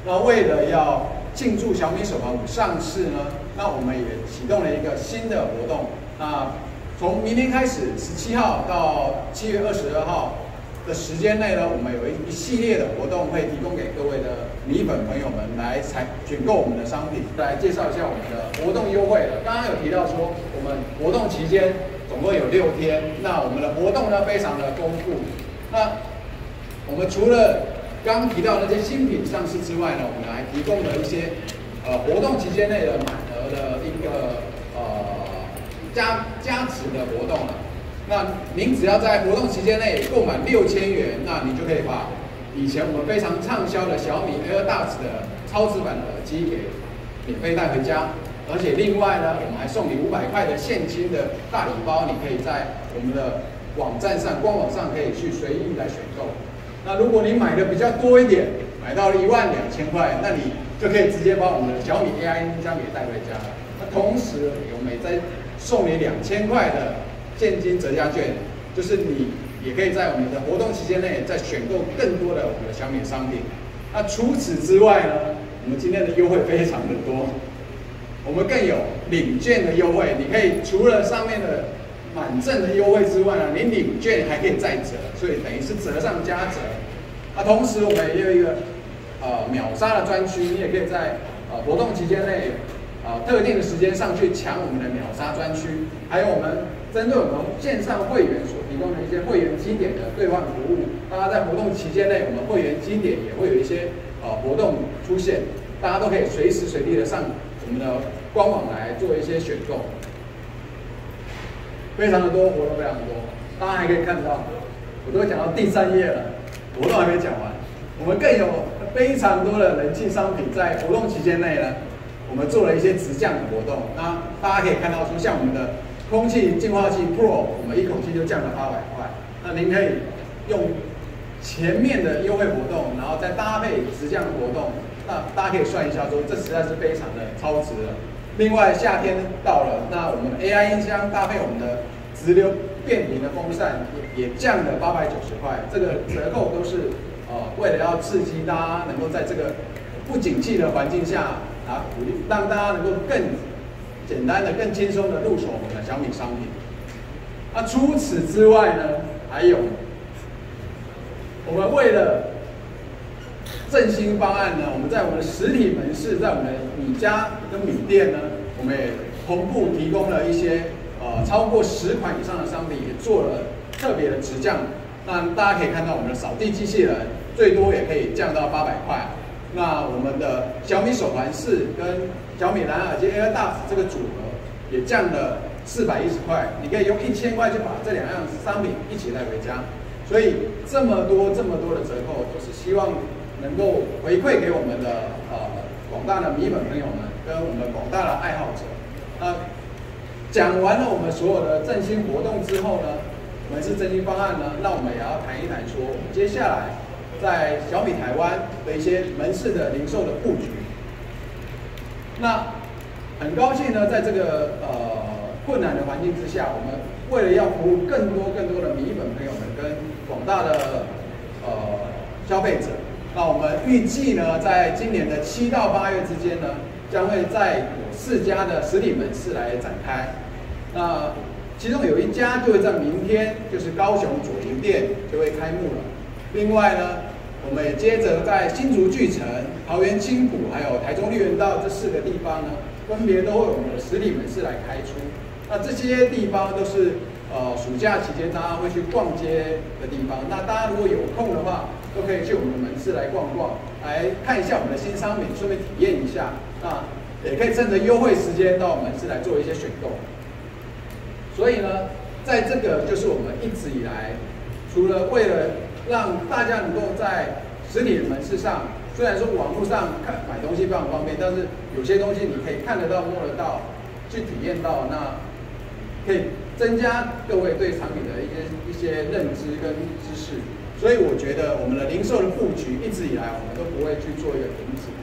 那为了要庆祝小米手环5上市呢，那我们也启动了一个新的活动。那从明天开始，17号到7月22号的时间内呢，我们有一系列的活动会提供给各位的米粉朋友们来选购我们的商品。来介绍一下我们的活动优惠了。刚刚有提到说，我们活动期间总共有6天，那我们的活动呢非常的丰富。那我们除了刚刚提到那些新品上市之外呢，我们还提供了一些活动期间内的满额的一个加值的活动了。那您只要在活动期间内购买6000元，那你就可以把以前我们非常畅销的小米 AirDots 的超值版的耳机给免费带回家。而且另外呢，我们还送你500块的现金的大礼包，你可以在我们的网站上、官网上可以去随意来选购。那如果你买的比较多一点，买到了12000块，那你就可以直接把我们的小米 AI 音箱给带回家了。那同时，我们也在送你2000块的现金折价券，就是你也可以在我们的活动期间内再选购更多的我们的小米商品。那除此之外呢，我们今天的优惠非常的多。我们更有领券的优惠，你可以除了上面的满赠的优惠之外呢，你领券还可以再折，所以等于是折上加折。同时我们也有一个秒杀的专区，你也可以在活动期间内特定的时间上去抢我们的秒杀专区，还有我们针对我们线上会员所提供的一些会员积点的兑换服务。大家在活动期间内，我们会员积点也会有一些活动出现，大家都可以随时随地的上我们的官网来做一些选购，非常的多，活动非常多。大家还可以看到，我都讲到第3页了，活动还没讲完。我们更有非常多的人气商品，在活动期间内呢，我们做了一些直降的活动。那大家可以看到说，像我们的空气净化器 Pro， 我们一口气就降了800块。那您可以用前面的优惠活动，然后再搭配直降活动。那大家可以算一下说，这实在是非常的超值了。另外，夏天到了，那我们的 AI 音箱搭配我们的直流变频的风扇也降了890块。这个折扣都是为了要刺激大家能够在这个不景气的环境下让大家能够更简单的、更轻松的入手我们的小米商品。那除此之外呢，还有我们为了振兴方案呢，我们在我们的实体门市，在我们的米家跟米店呢，我们也同步提供了一些超过10款以上的商品，也做了特别的直降。那大家可以看到，我们的扫地机器人最多也可以降到800块。那我们的小米手环4跟小米蓝牙耳机 AirDots 这个组合也降了410块，你可以用1000块就把这2样商品一起带回家。所以这么多的折扣，都是希望能够回馈给我们的广大的米粉朋友们跟我们广大的爱好者。讲完了我们所有的振兴活动之后呢，门市振兴方案呢，那我们也要谈一谈说，我们接下来在小米台湾的一些门市的零售的布局。那很高兴呢，在这个困难的环境之下，我们为了要服务更多的米粉朋友们跟广大的消费者，那我们预计呢，在今年的7到8月之间呢，将会在4家的实体门市来展开。那其中有1家就会在明天，就是高雄左营店就会开幕了。另外呢，我们也接着在新竹巨城、桃园青埔还有台中绿园道这4个地方呢，分别都会有我们的实体门市来开出。那这些地方都是暑假期间大家会去逛街的地方。那大家如果有空的话，都可以去我们的门市来逛逛，来看一下我们的新商品，顺便体验一下。那也可以趁着优惠时间到门市来做一些选购。所以呢，在这个就是我们一直以来，除了为了让大家能够在实体的门市上，虽然说网络上买东西非常方便，但是有些东西你可以看得到、摸得到，去体验到，那可以增加各位对产品的一些认知跟知识。所以我觉得我们的零售的布局一直以来我们都不会去做一个停止。